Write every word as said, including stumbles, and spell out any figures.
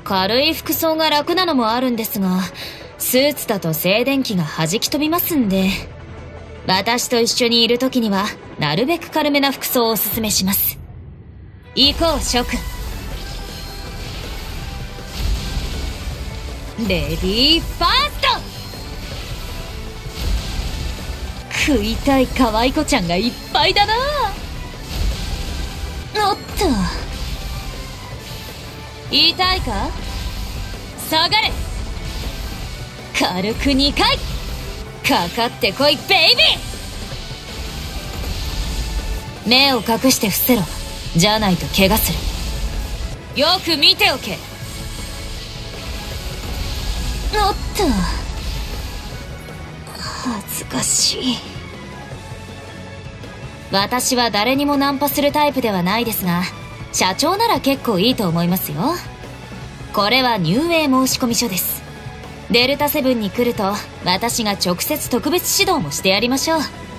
軽い服装が楽なのもあるんですが、スーツだと静電気が弾き飛びますんで、私と一緒にいる時にはなるべく軽めな服装をおすすめします。行こう諸君。レディーファースト。食いたい可愛い子ちゃんがいっぱいだな。おっと、痛いか。下がれ。軽くにかいかかってこいベイビー。目を隠して伏せろ。じゃないと怪我する。よく見ておけ。おっと、恥ずかしい。私は誰にもナンパするタイプではないですが、社長なら結構いいと思いますよ。これは入営申込書です。デルタセブンに来ると私が直接特別指導もしてやりましょう。